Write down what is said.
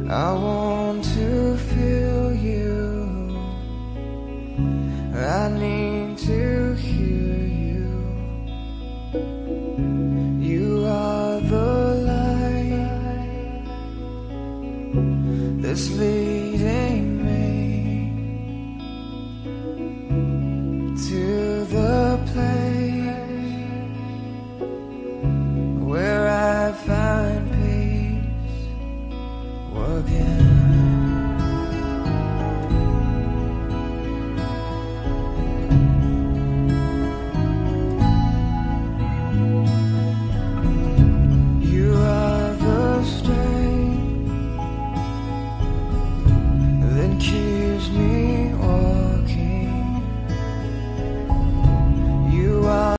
I want to feel you. I need to hear you. You are the light that's leading me to the place where I find peace again. You are the strength that keeps me